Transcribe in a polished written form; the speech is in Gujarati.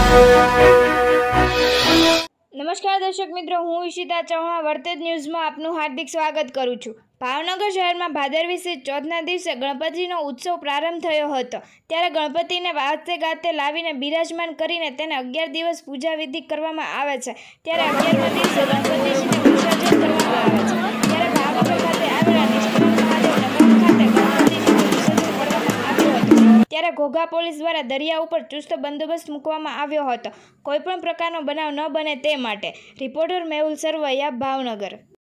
નમસ્કાર દર્શક મિત્રો, હું ઈશિતા ચૌહાણ વર્તેજ ન્યૂઝમાં આપનું હાર્દિક સ્વાગત કરું છું। ભાવનગર શહેરમાં ભાદરવી સુદ ચોથના દિવસે ગણપતિનો ઉત્સવ પ્રારંભ થયો હતો। ત્યારે ગણપતિને વાજતે ગાજતે લાવીને બિરાજમાન કરીને તેને 11 દિવસ પૂજા વિધિ કરવામાં આવે છે। ત્યારે 11મા દિવસે ગણપતિજીને વિસર્જન કરવામાં આવે છે। ત્યારે ભાવનગર ખાતે આવેલા નિષ્કલંક મહાદેવ નગર ખાતે ગણપતિજીનું વિસર્જન કરવામાં આવ્યું હતું। ત્યારે ઘોઘા પોલીસ દ્વારા દરિયા ઉપર ચુસ્ત બંદોબસ્ત મૂકવામાં આવ્યો હતો, કોઈપણ પ્રકારનો બનાવ ન બને તે માટે। રિપોર્ટર મેહુલ સરવૈયા, ભાવનગર।